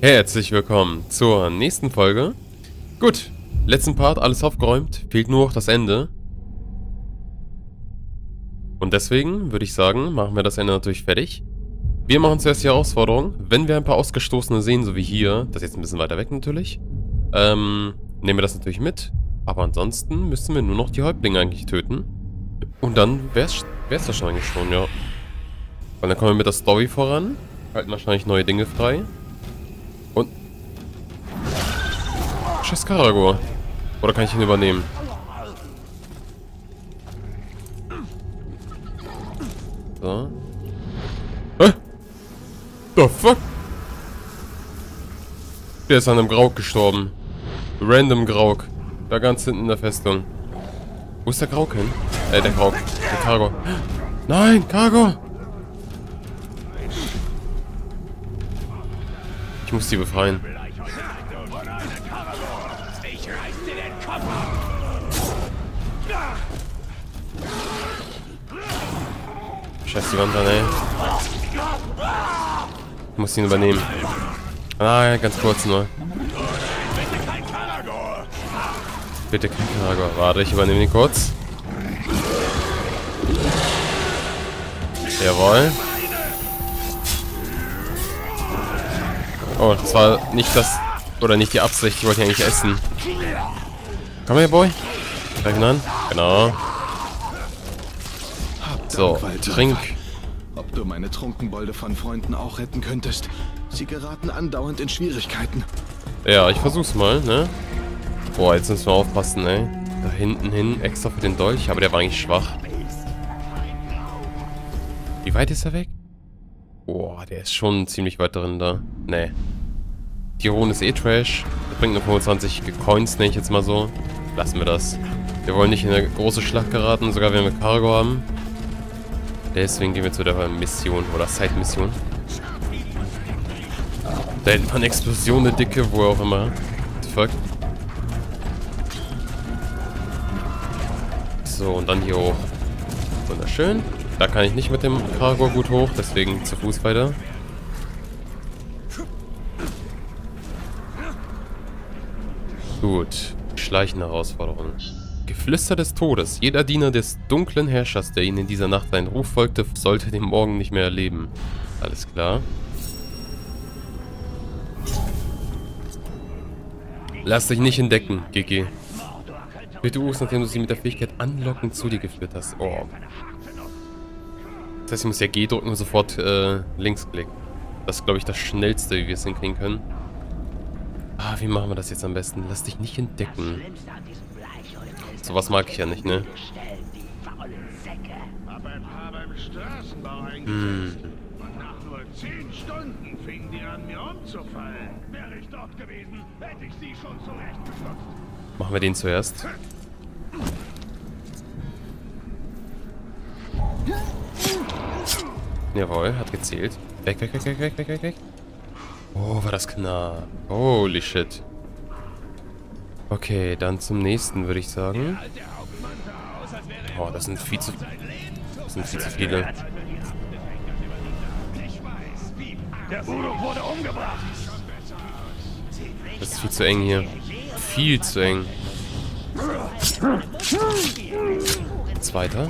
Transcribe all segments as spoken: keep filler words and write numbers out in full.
Herzlich willkommen zur nächsten Folge. Gut, letzten Part, alles aufgeräumt. Fehlt nur noch das Ende. Und deswegen würde ich sagen, machen wir das Ende natürlich fertig. Wir machen zuerst die Herausforderung. Wenn wir ein paar Ausgestoßene sehen, so wie hier, das ist jetzt ein bisschen weiter weg natürlich, ähm, nehmen wir das natürlich mit. Aber ansonsten müssen wir nur noch die Häuptlinge eigentlich töten. Und dann wär's, wär's das eigentlich schon, ja. Und dann kommen wir mit der Story voran. Halten wahrscheinlich neue Dinge frei. Und... Scheiß Karagor. Oder kann ich ihn übernehmen? So. Hä? The fuck? Der ist an einem Grauk gestorben. Random Grauk. Da ganz hinten in der Festung. Wo ist der Grauk hin? Äh, der Grauk. Der Karagor. Nein, Karagor! Ich muss die befreien. Scheiß die Wand an, ey. Ich muss ihn übernehmen. Ah, ja, ganz kurz nur. Bitte kein Karagor. Warte, ich übernehme ihn kurz. Jawohl. Oh, das war nicht das... Oder nicht die Absicht. Ich wollte ihn eigentlich essen. Komm her, Boy. Greif ihn an. Genau. So, trink. Ob du meine Trunkenbolde von Freunden auch retten könntest. Sie geraten andauernd in Schwierigkeiten. Ja, ich versuch's mal, ne? Boah, jetzt müssen wir aufpassen, ey. Da hinten hin, extra für den Dolch. Aber der war eigentlich schwach. Wie weit ist er weg? Boah, der ist schon ziemlich weit drin da. Nee. Die Rune ist eh Trash. Das bringt nur fünfundzwanzig Coins, nenne ich jetzt mal so. Lassen wir das. Wir wollen nicht in eine große Schlacht geraten, sogar wenn wir Karagor haben. Deswegen gehen wir zu der Mission oder Side-Mission. Da hinten war eine Explosion, eine dicke, wo auch immer. What the fuck? So, und dann hier hoch. Wunderschön. Da kann ich nicht mit dem Karagor gut hoch, deswegen zu Fuß weiter. Gut. Schleichende Herausforderung. Geflüster des Todes. Jeder Diener des dunklen Herrschers, der ihnen in dieser Nacht seinen Ruf folgte, sollte den Morgen nicht mehr erleben. Alles klar. Lass dich nicht entdecken, G G. Bitte Us, nachdem du sie mit der Fähigkeit anlocken zu dir geführt hast. Oh. Das heißt, ich muss ja G drücken und sofort äh, Linksklick. Das ist, glaube ich, das Schnellste, wie wir es hinkriegen können. Ah, wie machen wir das jetzt am besten? Lass dich nicht entdecken. Sowas mag ich ja nicht, ne? Hm. Machen wir den zuerst. Jawohl, hat gezählt. Weg, weg, weg, weg, weg, weg, weg, weg. Oh, war das knapp. Holy shit. Okay, dann zum nächsten, würde ich sagen. Oh, das sind viel zu... Das sind viel zu viele. Das ist viel zu eng hier. Viel zu eng. Zweiter.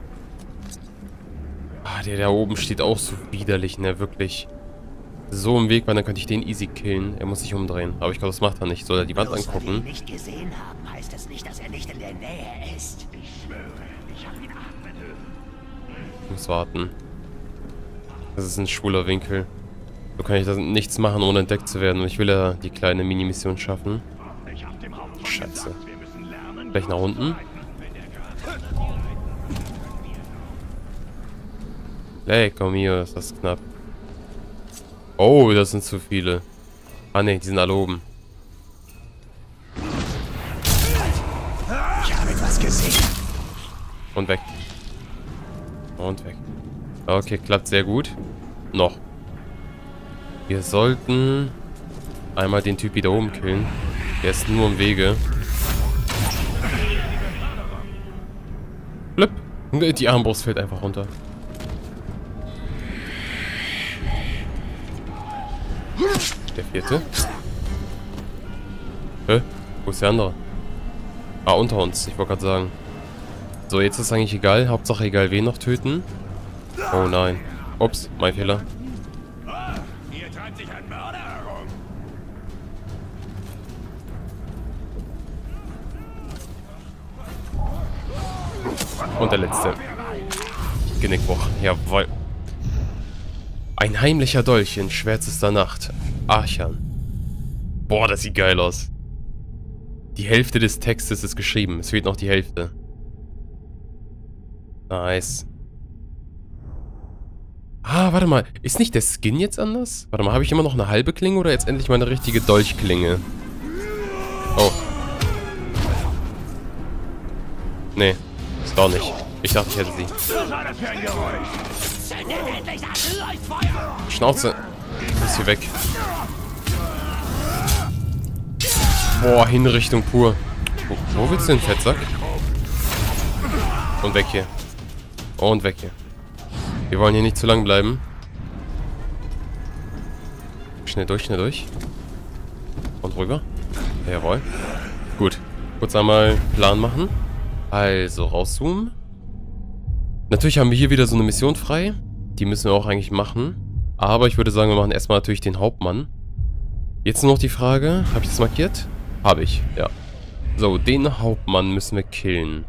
Ah, der da oben steht auch so widerlich, ne, wirklich. So im Weg, weil dann könnte ich den easy killen. Er muss sich umdrehen. Aber ich glaube, das macht er nicht. Soll er die Wand angucken? Nicht gesehen haben, heißt das nicht, dass er nicht in der Nähe ist. Ich schwöre, ich habe ihn atmen hören. Ich muss warten. Das ist ein schwuler Winkel. So kann ich das nichts machen, ohne entdeckt zu werden. Und ich will ja die kleine Mini-Mission schaffen. Scheiße. Gleich nach unten. Hey, komm hier, ist das knapp. Oh, das sind zu viele. Ah ne, die sind alle oben. Ich habe etwas gesehen. Und weg. Und weg. Okay, klappt sehr gut. Noch. Wir sollten einmal den Typ da oben killen. Der ist nur im Wege. Blöpp. Die Armbrust fällt einfach runter. Der vierte. Hä? Wo ist der andere? Ah, unter uns. Ich wollte gerade sagen. So, jetzt ist eigentlich egal. Hauptsache egal, wen noch töten. Oh nein. Ups, mein Fehler. Hier treibt sich ein Mörder herum. Und der letzte. Genickbruch. Jawohl. Ein heimlicher Dolch in schwärzester Nacht. Archan. Boah, das sieht geil aus. Die Hälfte des Textes ist geschrieben. Es fehlt noch die Hälfte. Nice. Ah, warte mal. Ist nicht der Skin jetzt anders? Warte mal, habe ich immer noch eine halbe Klinge oder jetzt endlich mal eine richtige Dolchklinge? Oh. Nee, ist doch nicht. Ich dachte, ich hätte sie. Schnauze. Ist hier weg. Boah, Hinrichtung pur. Wo, wo willst du den Fettsack? Und weg hier. Und weg hier. Wir wollen hier nicht zu lang bleiben. Schnell durch, schnell durch. Und rüber. Jawohl. Gut. Kurz einmal Plan machen. Also, rauszoomen. Natürlich haben wir hier wieder so eine Mission frei. Die müssen wir auch eigentlich machen. Aber ich würde sagen, wir machen erstmal natürlich den Hauptmann. Jetzt nur noch die Frage, habe ich das markiert? Habe ich, ja. So, den Hauptmann müssen wir killen.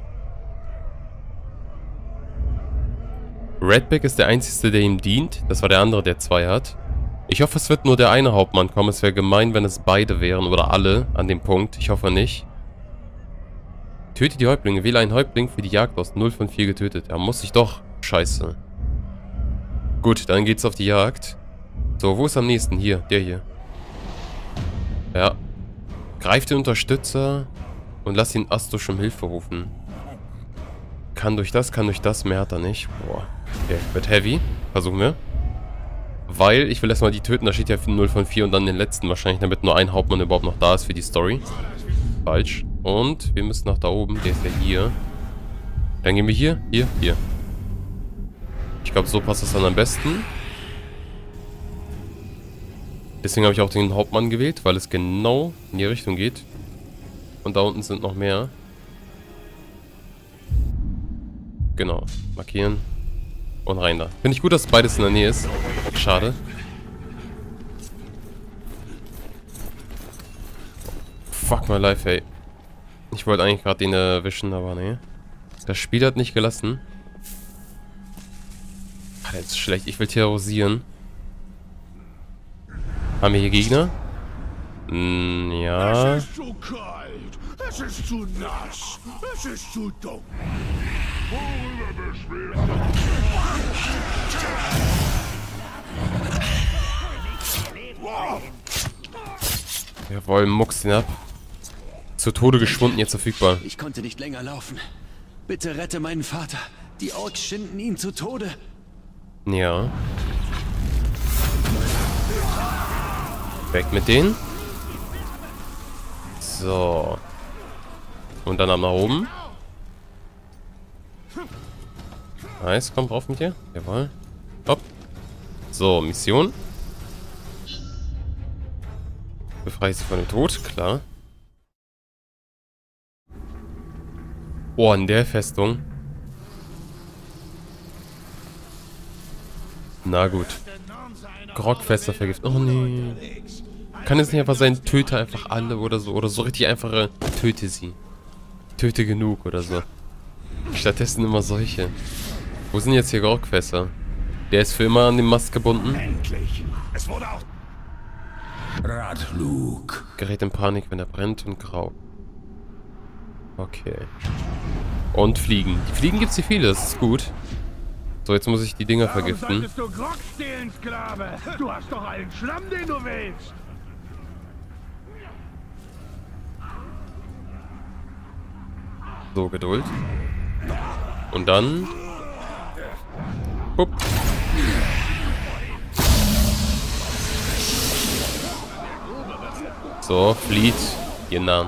Redback ist der Einzige, der ihm dient. Das war der andere, der zwei hat. Ich hoffe, es wird nur der eine Hauptmann kommen. Es wäre gemein, wenn es beide wären oder alle an dem Punkt. Ich hoffe nicht. Töte die Häuptlinge. Wähle einen Häuptling für die Jagd aus. null von vier getötet. Ja, muss ich doch. Scheiße. Gut, dann geht's auf die Jagd. So, wo ist am nächsten? Hier, der hier. Ja. Greift den Unterstützer und lass ihn Astosch um Hilfe rufen. Kann durch das, kann durch das. Mehr hat er nicht. Boah. Okay, wird heavy. Versuchen wir. Weil, ich will erstmal die töten. Da steht ja null von vier und dann den letzten wahrscheinlich, damit nur ein Hauptmann überhaupt noch da ist für die Story. Falsch. Und wir müssen nach da oben. Der ist ja hier. Dann gehen wir hier, hier, hier. Ich glaube, so passt das dann am besten. Deswegen habe ich auch den Hauptmann gewählt, weil es genau in die Richtung geht. Und da unten sind noch mehr. Genau. Markieren. Und rein da. Finde ich gut, dass beides in der Nähe ist. Schade. Fuck my life, ey. Ich wollte eigentlich gerade den erwischen, aber nee. Das Spiel hat nicht gelassen. Ah, das ist schlecht. Ich will terrorisieren. Haben wir hier Gegner? Hm, ja. Es ist zu kalt. Es ist zu nass. Es ist zu dunkel. Worüber beschweren? Jawohl, mucks ihn ab. Zu Tode geschwunden, jetzt verfügbar. Ich konnte nicht länger laufen. Bitte rette meinen Vater. Die Orks schinden ihn zu Tode. Ja. Weg mit denen. So. Und dann ab nach oben. Nice, komm drauf mit dir. Jawohl. Hopp. So, Mission. Befreie sie von dem Tod, klar. Oh, in der Festung. Na gut. Grogfester vergiftet. Oh nee. Kann es nicht einfach sein, töte einfach alle oder so. Oder so richtig einfache, töte sie. Töte genug oder so. Stattdessen immer solche. Wo sind jetzt hier Grogfester? Der ist für immer an den Mast gebunden. Endlich. Es wurde auch... Radlug. Gerät in Panik, wenn er brennt und grau. Okay. Und Fliegen. Die Fliegen gibt's hier viele, das ist gut. So, jetzt muss ich die Dinger vergiften. Warum solltest du Grog stehlen, Sklave? Du hast doch allen Schlamm, den du willst. So, Geduld. Und dann... Hup. So, flieht. Ihr Namen.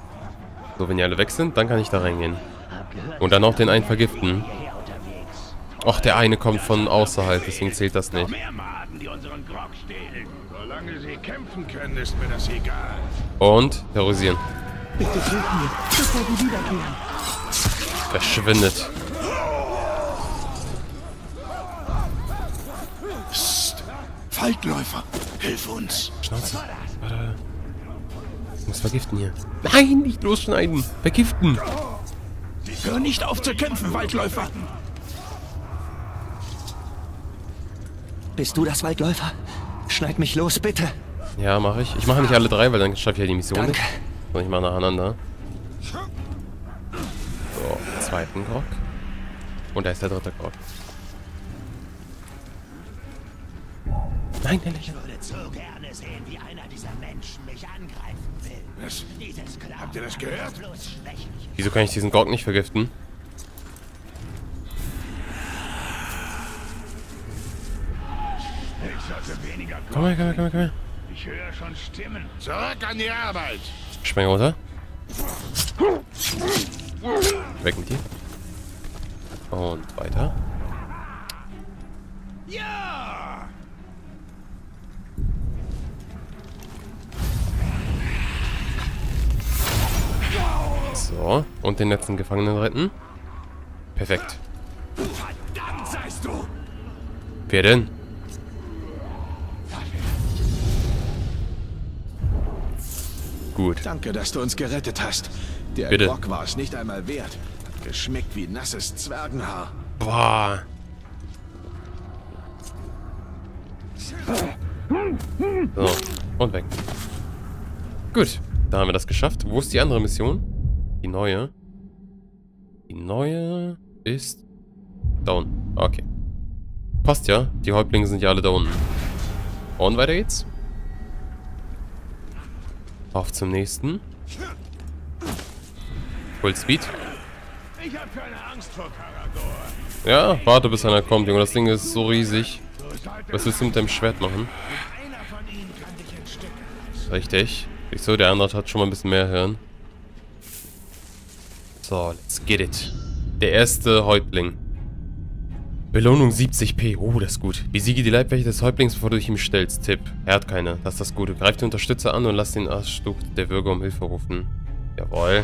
So, wenn die alle weg sind, dann kann ich da reingehen. Und dann auch den einen vergiften. Och, der eine kommt von außerhalb, deswegen zählt das nicht. Mehr Maden, die unseren Grog stehlen. Solange sie kämpfen können, ist mir das egal. Und terrorisieren. Bitte hilf mir, bevor die wiederkehren. Verschwindet. Psst. Waldläufer, hilf uns. Schnauze. Warte. Ich muss vergiften hier. Nein, nicht losschneiden. Vergiften. Hör nicht auf zu kämpfen, Waldläufer. Bist du das, Waldläufer? Schneid mich los, bitte. Ja, mache ich. Ich mache nicht alle drei, weil dann schaffe ich ja die Mission Danke. nicht. Sondern ich mache nacheinander. So, zweiten Grog. Und da ist der dritte Grog. Nein, nein, Ich würde so gerne sehen, wie einer dieser Menschen mich angreifen will. Was? Dieses Klauen Habt ihr das gehört? ist bloß schwächlich. Wieso kann ich diesen Grog nicht vergiften? Ich sollte weniger Komm her, komm her, komm her, komm her. Ich höre schon Stimmen. Zurück an die Arbeit. Spring runter. Weg mit dir. Und weiter. Ja! So, und den letzten Gefangenen retten. Perfekt. Verdammt, seist du! Wer denn? Gut. Danke, dass du uns gerettet hast. Der Bitte. Grog war es nicht einmal wert. Hat geschmeckt wie nasses Zwergenhaar. Boah. So, und weg. Gut, da haben wir das geschafft. Wo ist die andere Mission? Die neue. Die neue ist da unten. Okay. Passt ja. Die Häuptlinge sind ja alle da unten. Und weiter geht's. Auf zum nächsten. Full Speed. Ich habe keine Angst vor Karagor. Ja, warte bis einer kommt, Junge. Das Ding ist so riesig. Was willst du mit deinem Schwert machen? Einer von ihnen kann dich in Stücke reißen. Richtig. Ich so, der andere hat schon mal ein bisschen mehr Hirn. So, let's get it. Der erste Häuptling. Belohnung siebzig P. Oh, das ist gut. Besiege die Leibwächter des Häuptlings, bevor du dich ihm stellst. Tipp. Er hat keine. Das ist das Gute. Greif die Unterstützer an und lass den Arschstub der Bürger um Hilfe rufen. Jawohl.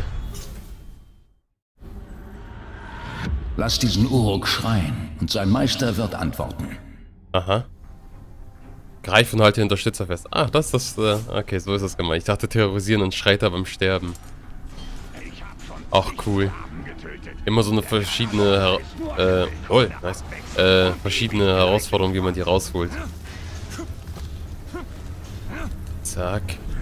Lass diesen Uruk schreien und sein Meister wird antworten. Aha. Greif und halte den Unterstützer fest. Ah, das ist das... Äh, okay, so ist das gemeint. Ich dachte terrorisieren und schreit er beim Sterben. Auch cool. Immer so eine verschiedene... Her äh, oh, nice. Äh, verschiedene Herausforderungen, wie man die rausholt. Zack.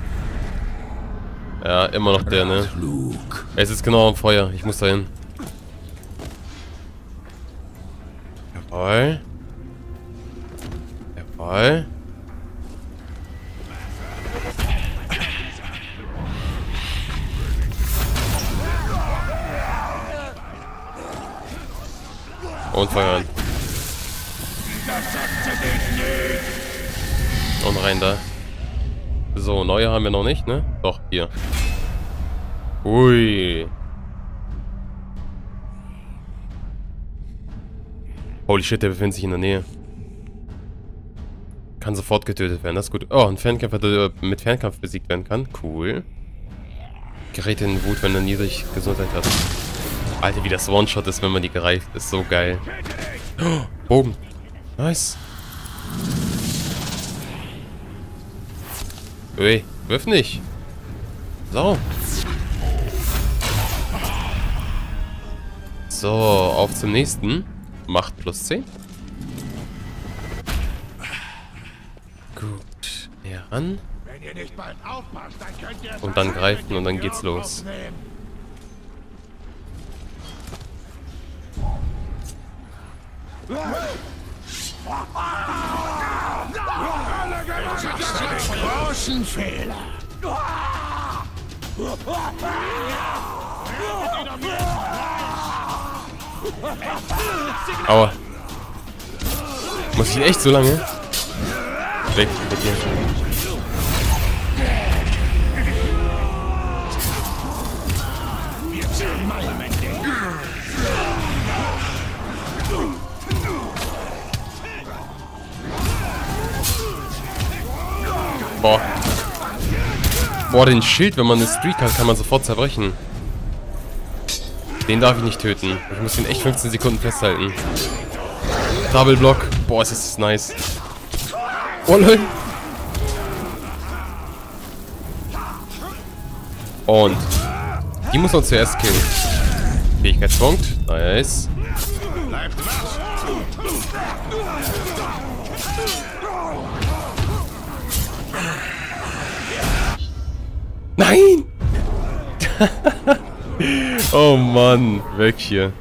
Ja, immer noch der, ne? Er ist jetzt genau am Feuer. Ich muss da hin. Jawohl. Jawohl. Und feuern. Und rein da. So, neue haben wir noch nicht, ne? Doch, hier. Ui. Holy shit, der befindet sich in der Nähe. Kann sofort getötet werden, das ist gut. Oh, ein Fernkämpfer, der mit Fernkampf besiegt werden kann. Cool. Gerät in Wut, wenn er niedrig Gesundheit hat. Alter, wie das One-Shot ist, wenn man die greift. Ist so geil. Oh, Bogen. Nice. Ui, wirf nicht. So. So, auf zum nächsten. Macht plus zehn. Gut. Näher ran. Wenn ihr nicht bald aufpasst, dann könnt ihr... Und dann greifen und dann geht's los. Großen Fehler. Aua. Muss ich echt so lange? Weg mit dir. Boah. Boah, den Schild, wenn man eine Streak hat, kann man sofort zerbrechen. Den darf ich nicht töten. Ich muss ihn echt fünfzehn Sekunden festhalten. Double Block. Boah, ist das nice. Oh, lol. Und die muss man zuerst killen. Fähigkeitspunkt. Nice. Nein! Oh Mann, weg hier.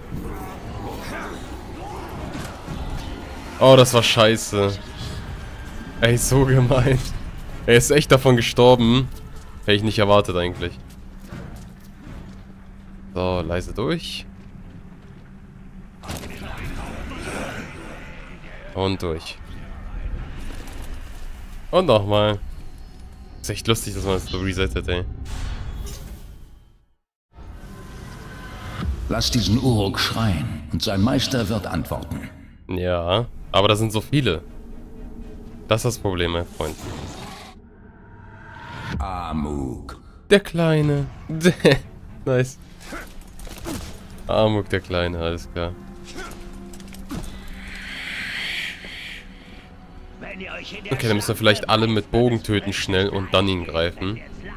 Oh, das war scheiße. Ey, so gemein. Er ist echt davon gestorben. Hätte ich nicht erwartet eigentlich. So, leise durch. Und durch. Und nochmal. Ist echt lustig, dass man das so resettet, ey. Lass diesen Uruk schreien und sein Meister wird antworten. Ja, aber da sind so viele. Das ist das Problem, mein Freund. Amuk. Der Kleine. Nice. Amuk, der Kleine, alles klar. Okay, dann müssen wir vielleicht alle mit Bogen töten schnell und dann ihn greifen.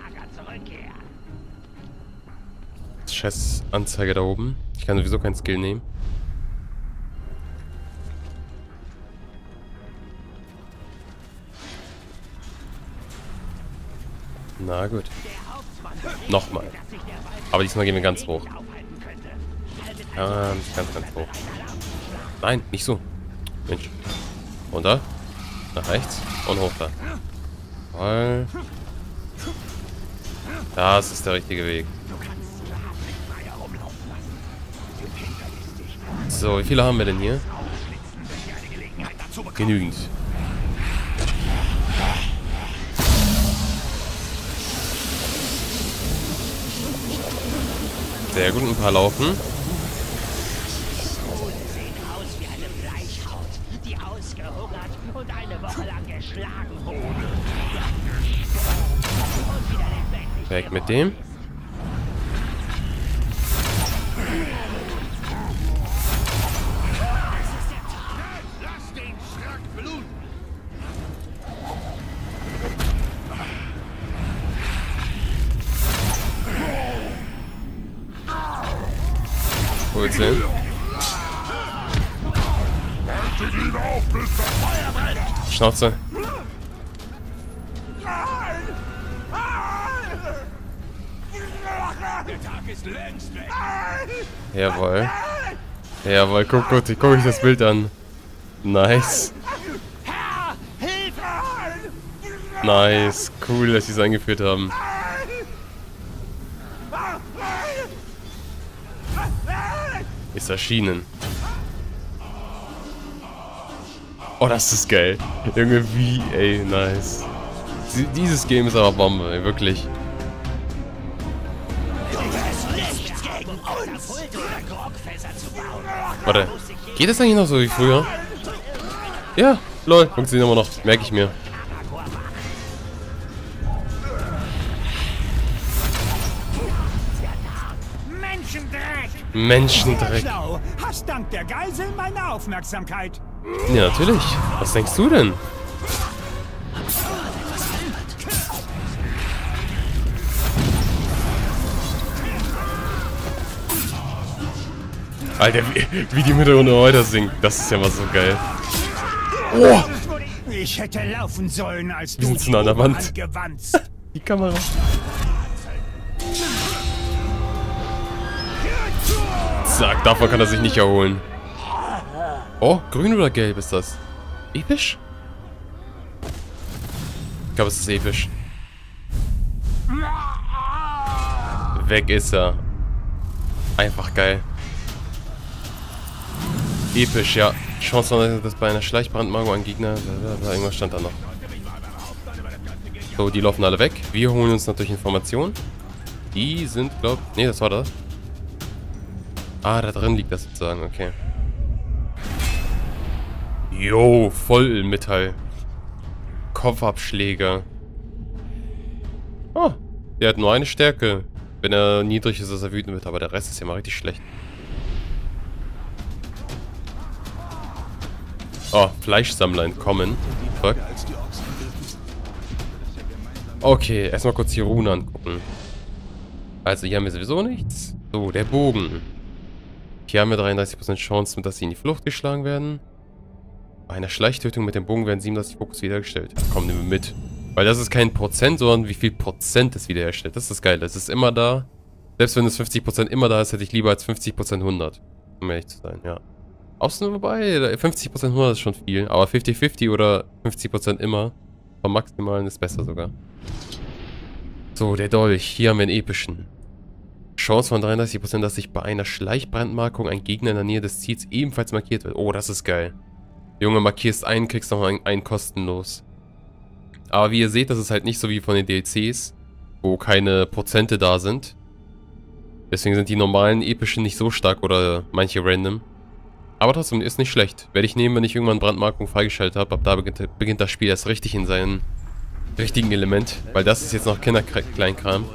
Scheiß Anzeige da oben. Ich kann sowieso keinen Skill nehmen. Na gut. Nochmal. Aber diesmal gehen wir ganz hoch. Ganz, ganz, ganz hoch. Nein, nicht so. Mensch. Runter. Nach rechts. Und hoch da. Voll. Das ist der richtige Weg. So, wie viele haben wir denn hier? Genügend. Sehr gut, ein paar laufen. Weg mit dem. Wurzeln. Schnauze. Jawohl. Jawohl, guck, guck, guck ich das Bild an. Nice. Nice. Cool, dass sie es eingeführt haben. Ist erschienen. Oh, das ist geil. Irgendwie, ey, nice. Dieses Game ist aber Bombe, ey, wirklich. Warte, geht das eigentlich noch so wie früher? Ja, lol, funktioniert immer noch, merke ich mir. Menschendreck. Hast dank der Geisel meine Aufmerksamkeit. Ja, natürlich. Was denkst du denn? Alter, wie, wie die mit der Runde weiter singt. Das ist ja mal so geil. Oh! Ich hätte laufen sollen, als Wir du sind zu nah an der Wand. gewanzt. Die Kamera. Zack, davon kann er sich nicht erholen. Oh, grün oder gelb ist das? Episch? Ich glaube, es ist episch. Weg ist er. Einfach geil. Episch, ja. Chance, dass bei einer Schleichbrandmago ein Gegner... Irgendwas stand da noch. So, die laufen alle weg. Wir holen uns natürlich Informationen. Die sind, glaub... Ne, das war das. Ah, da drin liegt das sozusagen, okay. Jo, Vollmetall. Kopfabschläger. Oh, der hat nur eine Stärke. Wenn er niedrig ist, dass er wütend wird, aber der Rest ist ja mal richtig schlecht. Oh, Fleischsammler entkommen. Fuck. Okay, erstmal kurz die Rune angucken. Also hier haben wir sowieso nichts. So, der Bogen. Hier haben wir dreiunddreißig Prozent Chance, dass sie in die Flucht geschlagen werden. Bei einer Schleichtötung mit dem Bogen werden siebenunddreißig Fokus wiederhergestellt. Komm, nehmen wir mit. Weil das ist kein Prozent, sondern wie viel Prozent es wiederherstellt. Das ist das Geile. Es ist immer da. Selbst wenn es fünfzig Prozent immer da ist, hätte ich lieber als fünfzig Prozent hundert. Um ehrlich zu sein, ja. Außen wobei, fünfzig Prozent hundert ist schon viel. Aber fünfzig fünfzig oder fünfzig Prozent immer vom Maximalen ist besser sogar. So, der Dolch. Hier haben wir einen epischen. Chance von dreiunddreißig Prozent, dass sich bei einer Schleichbrandmarkung ein Gegner in der Nähe des Ziels ebenfalls markiert wird. Oh, das ist geil. Junge, markierst einen, kriegst noch einen, einen kostenlos. Aber wie ihr seht, das ist halt nicht so wie von den D L Cs, wo keine Prozente da sind. Deswegen sind die normalen epischen nicht so stark oder manche random. Aber trotzdem ist nicht schlecht. Werde ich nehmen, wenn ich irgendwann Brandmarkung freigeschaltet habe. Ab da beginnt, beginnt das Spiel erst richtig in seinem richtigen Element. Weil das ist jetzt noch Kinderkleinkram.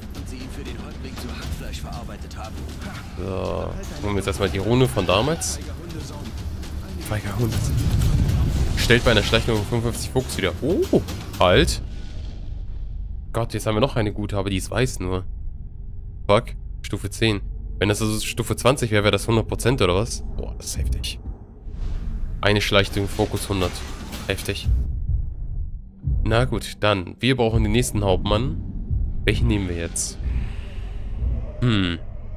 So, holen wir jetzt erstmal die Rune von damals. Feiger Hund. Stellt bei einer Schleichung fünfundfünfzig Fokus wieder. Oh, halt. Gott, jetzt haben wir noch eine gute, aber die ist weiß nur. Fuck, Stufe zehn. Wenn das also Stufe zwanzig wäre, wäre das hundert Prozent oder was? Boah, das ist heftig. Eine Schleichung, Fokus hundert. Heftig. Na gut, dann. Wir brauchen den nächsten Hauptmann. Welchen nehmen wir jetzt? Hm.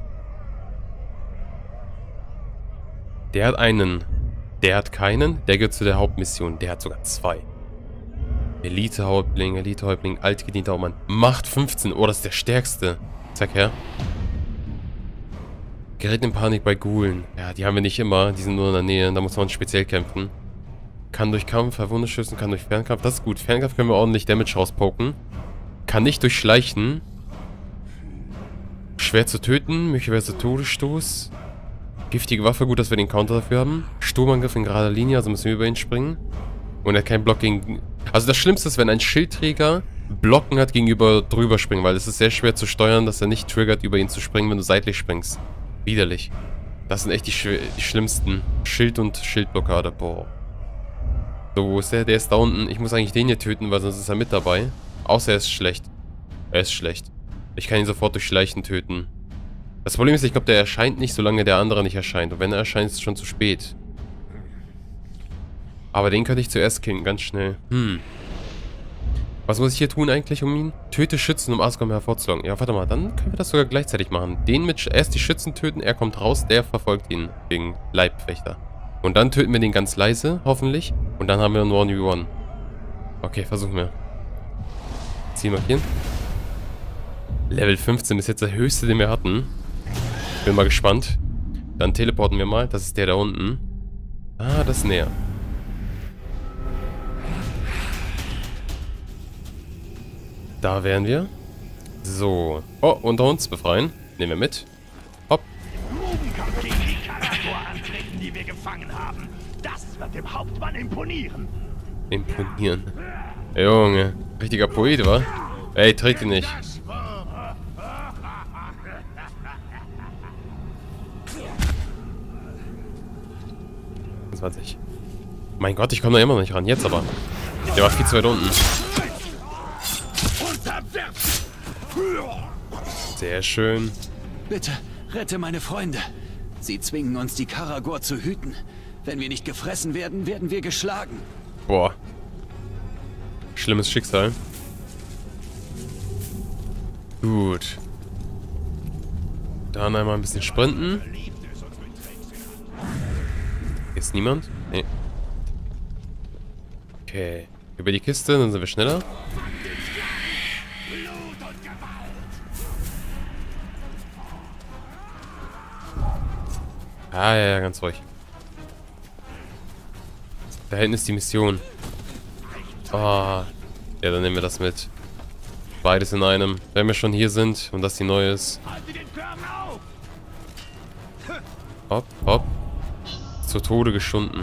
Der hat einen. Der hat keinen. Der gehört zu der Hauptmission. Der hat sogar zwei. Elite-Häuptling, Elite-Häuptling, altgedienter Hauptmann. Macht fünfzehn. Oh, das ist der stärkste. Zeig her. Gerät in Panik bei Ghoulen. Ja, die haben wir nicht immer. Die sind nur in der Nähe. Da muss man speziell kämpfen. Kann durch Kampf, Verwunde schützen, kann durch Fernkampf. Das ist gut. Fernkampf können wir ordentlich Damage rauspoken. Kann nicht durchschleichen. Schwer zu töten. Möglicherweise Todesstoß. Giftige Waffe. Gut, dass wir den Counter dafür haben. Sturmangriff in gerader Linie. Also müssen wir über ihn springen. Und er hat keinen Block gegen... Also das Schlimmste ist, wenn ein Schildträger Blocken hat gegenüber drüber springen. Weil es ist sehr schwer zu steuern, dass er nicht triggert, über ihn zu springen, wenn du seitlich springst. Widerlich. Das sind echt die, sch die schlimmsten. Schild- und Schildblockade. Boah. So, wo ist der? Der ist da unten. Ich muss eigentlich den hier töten, weil sonst ist er mit dabei. Außer er ist schlecht. Er ist schlecht. Ich kann ihn sofort durch Schleichen töten. Das Problem ist, ich glaube, der erscheint nicht, solange der andere nicht erscheint. Und wenn er erscheint, ist es schon zu spät. Aber den könnte ich zuerst killen, ganz schnell. Hm. Was muss ich hier tun eigentlich um ihn? Töte Schützen, um Asgore hervorzulocken. Ja, warte mal, dann können wir das sogar gleichzeitig machen. Den mit erst die Schützen töten, er kommt raus, der verfolgt ihn wegen Leibwächter. Und dann töten wir den ganz leise, hoffentlich. Und dann haben wir einen one v one. Okay, versuchen wir. Ziel markieren. Level fünfzehn ist jetzt der höchste, den wir hatten. Bin mal gespannt. Dann teleporten wir mal. Das ist der da unten. Ah, das ist näher. Da wären wir. So. Oh, unter uns befreien. Nehmen wir mit. Hopp. Gegen die Karagor antreten, die wir gefangen haben. Das wird dem Hauptmann imponieren. Imponieren. Junge. Richtiger Poet, wa? Ey, tritt ihn nicht. zwanzig. Mein Gott, ich komme da immer noch nicht ran. Jetzt aber. Der war viel zu weit unten. Sehr schön. Bitte, rette meine Freunde. Sie zwingen uns, die Karagor zu hüten. Wenn wir nicht gefressen werden, werden wir geschlagen. Boah. Schlimmes Schicksal. Gut. Dann einmal ein bisschen sprinten. Ist niemand? Nee. Okay. Über die Kiste, dann sind wir schneller. Ah, ja, ja, ganz ruhig. Da hinten ist die Mission. Oh. Ja, dann nehmen wir das mit. Beides in einem. Wenn wir schon hier sind und das die neue ist. Hopp, hopp. Zu Tode geschunden.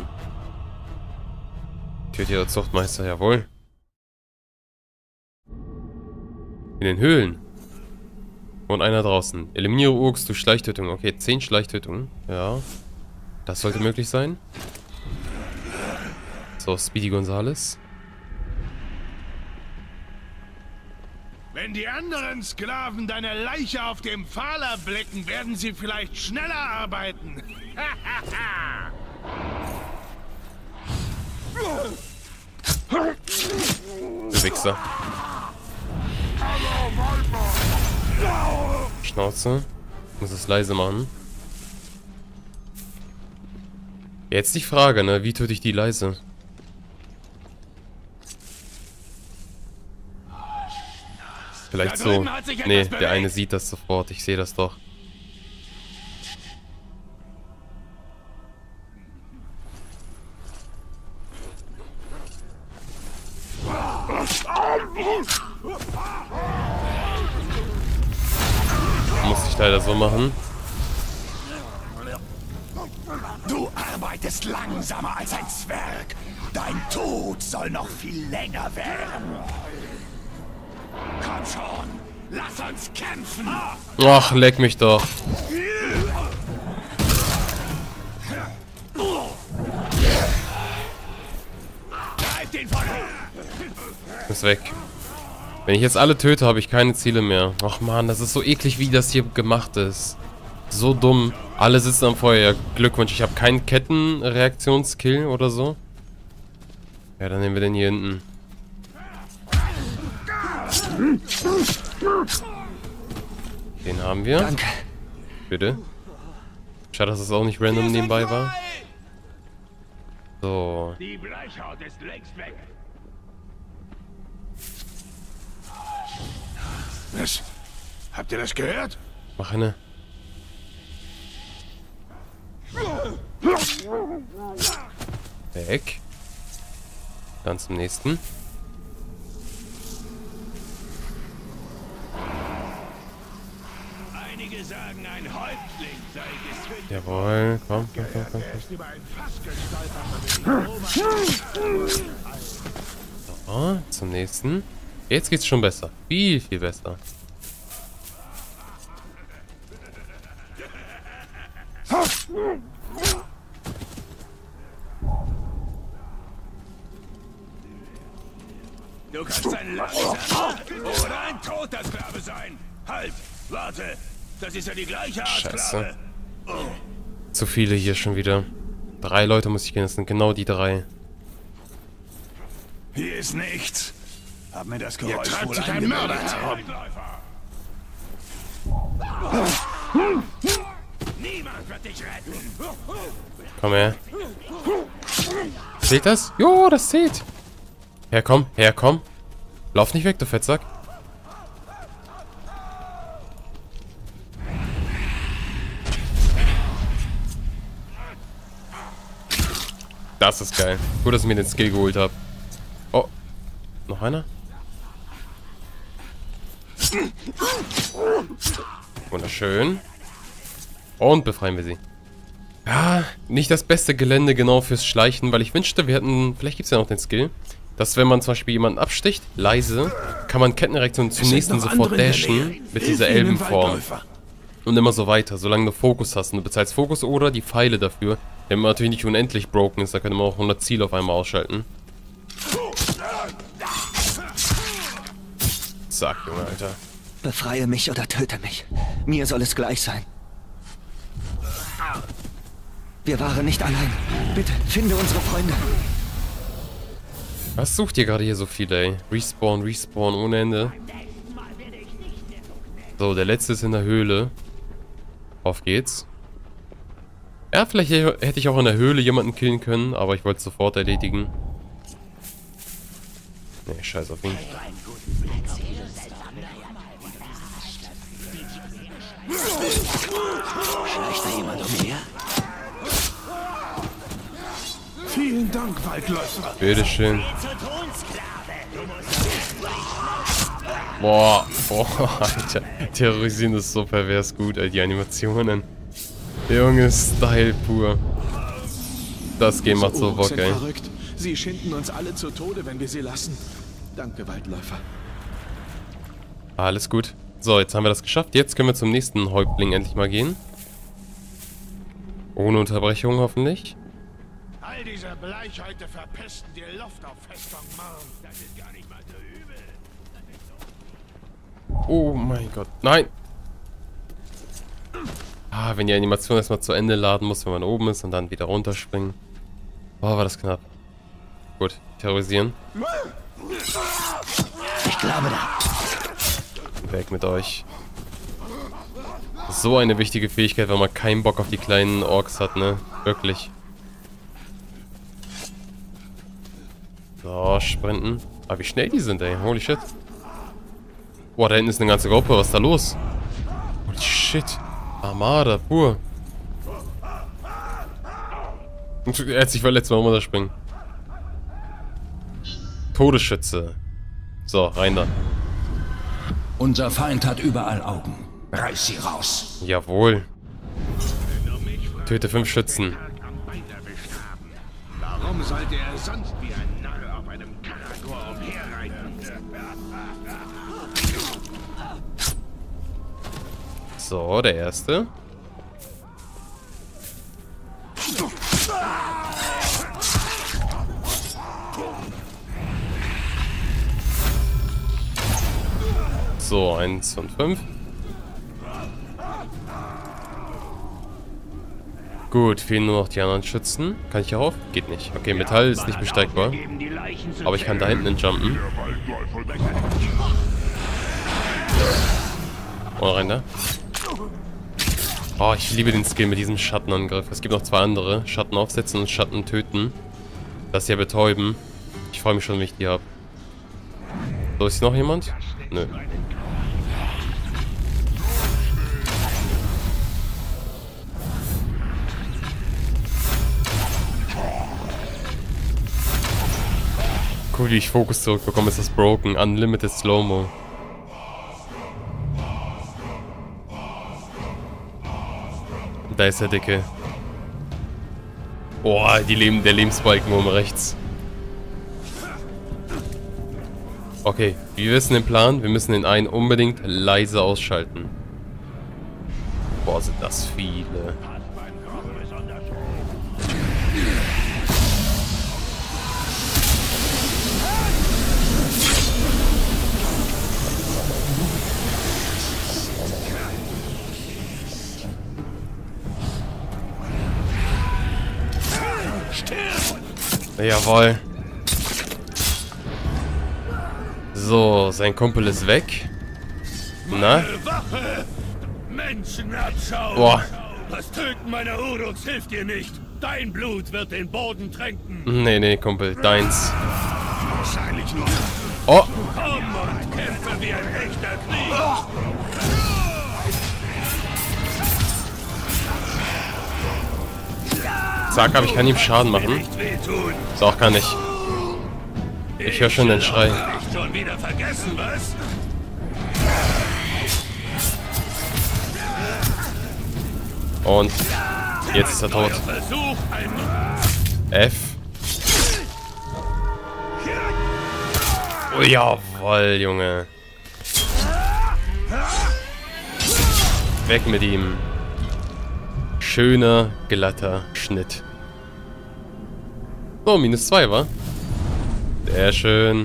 Tötet der Zuchtmeister, jawohl. In den Höhlen. Und einer draußen. Eliminiere Urks durch Schleichtötung. Okay, zehn Schleichtötungen. Ja. Das sollte möglich sein. So, Speedy Gonzales. Wenn die anderen Sklaven deine Leiche auf dem Pfahl erblicken, werden sie vielleicht schneller arbeiten. Du Wichser. Schnauze. Ich muss es leise machen. Jetzt die Frage, ne? Wie töte ich die leise? Vielleicht so. Nee, der eine sieht das sofort. Ich sehe das doch. Muss ich leider so machen. Du arbeitest langsamer als ein Zwerg. Dein Tod soll noch viel länger werden. Komm schon, lass uns kämpfen. Ach, leck mich doch. Ist weg. Wenn ich jetzt alle töte, habe ich keine Ziele mehr. Ach man, das ist so eklig, wie das hier gemacht ist. So dumm. Alle sitzen am Feuer. Ja, Glückwunsch, ich habe keinen Kettenreaktionskill oder so. Ja, dann nehmen wir den hier hinten. Den haben wir. Danke. Bitte. Schade, dass es auch nicht random nebenbei war. So. Die Bleichhaut ist längst weg. Was? Habt ihr das gehört? Mach eine. Weg. Dann zum nächsten. Einige sagen, ein Häuptling sei gezwungen. Jawohl, komm, komm, komm, komm. Er ist über ein Fass gestolpert. So, zum nächsten. Jetzt geht's schon besser. Viel, viel besser. Du kannst ein langsamer oder ein toter Sklave sein. Halt, warte. Das ist ja die gleiche Art Scheiße. Sklave. Zu viele hier schon wieder. Drei Leute muss ich gehen, das sind genau die drei. Hier ist nichts. Hab mir das Hier Geräusch treibt wohl sich ein Mörder eingebildet. herum. Niemand wird dich retten. Komm her. Zählt das? Jo, das zählt. Herkomm, herkomm. Lauf nicht weg, du Fettsack. Das ist geil. Gut, dass ich mir den Skill geholt habe. Oh. Noch einer? Wunderschön. Und befreien wir sie. Ja, nicht das beste Gelände genau fürs Schleichen, weil ich wünschte, wir hätten... Vielleicht gibt es ja noch den Skill. Dass wenn man zum Beispiel jemanden absticht, leise, kann man Kettenreaktionen zum nächsten sofort dashen mit dieser Elbenform. Und immer so weiter, solange du Fokus hast. Und du bezahlst Fokus oder die Pfeile dafür. Wenn man natürlich nicht unendlich broken ist, da könnte man auch hundert Ziele auf einmal ausschalten. Zack, Junge, Alter. Befreie mich oder töte mich. Mir soll es gleich sein. Wir waren nicht allein. Bitte, finde unsere Freunde. Was sucht ihr gerade hier so viel, ey? Respawn, Respawn ohne Ende. So, der letzte ist in der Höhle. Auf geht's. Ja, vielleicht hätte ich auch in der Höhle jemanden killen können, aber ich wollte es sofort erledigen. Nee, scheiß auf ihn. Schleicht da jemand umher? Vielen Dank, Waldläufer. Bitteschön. Boah, boah, Alter. Terrorisieren ist so pervers gut, Alter. Die Animationen. Der Junge ist Style pur. Das Game macht so Bock, ey. Verrückt. Sie schinden uns alle zu Tode, wenn wir sie lassen. Danke, Waldläufer. Alles gut. So, jetzt haben wir das geschafft. Jetzt können wir zum nächsten Häuptling endlich mal gehen. Ohne Unterbrechung hoffentlich. All diese Bleichhäute verpesten die Luft auf Festung Marn. Das ist gar nicht mal so übel. Oh mein Gott. Nein! Ah, wenn die Animation erstmal zu Ende laden muss, wenn man oben ist und dann wieder runterspringen. Boah, war das knapp. Gut, terrorisieren. Ich glaube da. Weg mit euch. So eine wichtige Fähigkeit, wenn man keinen Bock auf die kleinen Orks hat, ne? Wirklich. So, sprinten. Aber wie schnell die sind, ey. Holy shit. Boah, da hinten ist eine ganze Gruppe. Was ist da los? Holy shit. Armada, pur. Er hat sich verletzt beim Runterspringen. Todesschütze. So, rein da. Unser Feind hat überall Augen. Reiß sie raus. Jawohl. Töte fünf Schützen. Warum sollte er sonst wie ein Narr auf einem Karagor umherreiten? So, der erste. So, eins und fünf. Gut, fehlen nur noch die anderen Schützen. Kann ich hier rauf? Geht nicht. Okay, Metall ist nicht besteigbar. Aber ich kann da hinten jumpen. Oh, rein da. Oh, ich liebe den Skill mit diesem Schattenangriff. Es gibt noch zwei andere. Schatten aufsetzen und Schatten töten. Das hier betäuben. Ich freue mich schon, wenn ich die habe. So, ist hier noch jemand? Nö. Cool, wie ich Fokus zurückbekomme, ist das Broken. Unlimited Slow-Mo. Da ist der Dicke. Boah, die Leben, der Lebensbalken oben rechts. Okay, wir wissen den Plan. Wir müssen den einen unbedingt leise ausschalten. Boah, sind das viele. Jawohl. So, sein Kumpel ist weg. Na? Menschenabschau! Boah. Das Töten meiner Uruks hilft dir nicht. Dein Blut wird den Boden tränken. Nee, nee, Kumpel, deins. Wahrscheinlich nur. Oh! Komm und kämpfe wie ein echter Krieger. Zack, aber ich kann ihm Schaden machen. So, auch kann ich. Ich höre schon den Schrei. Nicht schon wieder vergessen, was? Und jetzt ist er tot. Versuch, ein F. Oh, jawohl, Junge. Weg mit ihm. Schöner, glatter Schnitt. So, minus zwei, wa? Sehr schön.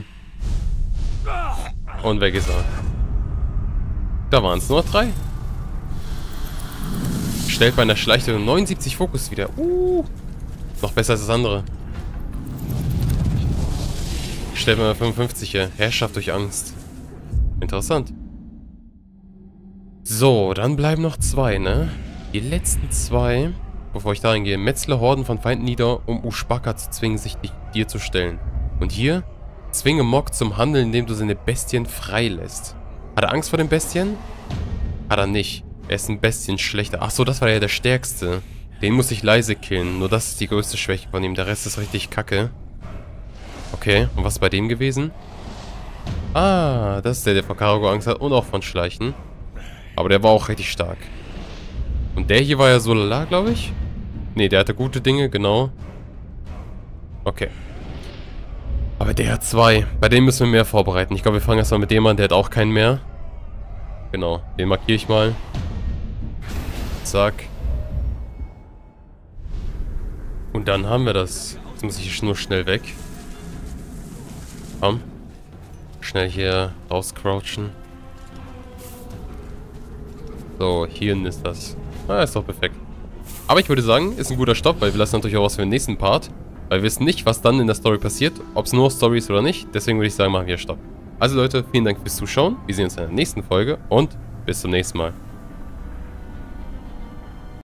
Und weg ist er. Da waren es nur drei. Stellt bei einer Schleichtung neunundsiebzig Fokus wieder. Uh, noch besser als das andere. Stellt mal fünfundfünfzig hier. Herrschaft durch Angst. Interessant. So, dann bleiben noch zwei, ne? Die letzten zwei, bevor ich dahin gehe. Metzle Horden von Feinden nieder, um Ushbaka zu zwingen, sich dir zu stellen. Und hier, zwinge Mog zum Handeln, indem du seine Bestien freilässt. Hat er Angst vor den Bestien? Hat er nicht. Er ist ein Bestien schlechter. Achso, das war ja der stärkste. Den muss ich leise killen. Nur das ist die größte Schwäche von ihm. Der Rest ist richtig kacke. Okay, und was ist bei dem gewesen? Ah, das ist der, der vor Karagor Angst hat und auch von Schleichen. Aber der war auch richtig stark. Und der hier war ja so lala, glaube ich. Ne, der hatte gute Dinge, genau. Okay. Aber der hat zwei. Bei dem müssen wir mehr vorbereiten. Ich glaube, wir fangen erstmal mit dem an. Der hat auch keinen mehr. Genau, den markiere ich mal. Zack. Und dann haben wir das. Jetzt muss ich nur schnell weg. Komm. Schnell hier rauscrouchen. So, hierhin ist das. Ah, ist doch perfekt. Aber ich würde sagen, ist ein guter Stopp, weil wir lassen natürlich auch was für den nächsten Part. Weil wir wissen nicht, was dann in der Story passiert. Ob es nur Story ist oder nicht. Deswegen würde ich sagen, machen wir Stopp. Also Leute, vielen Dank fürs Zuschauen. Wir sehen uns in der nächsten Folge und bis zum nächsten Mal.